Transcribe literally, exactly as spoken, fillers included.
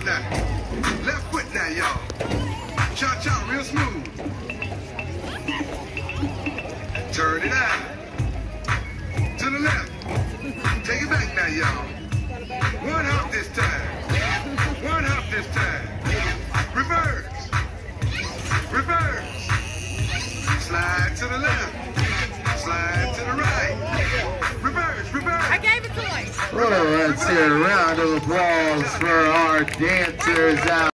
now. Left foot now, y'all. Cha-cha, real smooth. Turn it out. To the left. Take it back now, y'all. One hop this time. One hop this time. Reverse. Reverse. Slide to the left. Slide to the right. Reverse, reverse. I gave it to him. Well, let's hear a round of applause for our dancers out.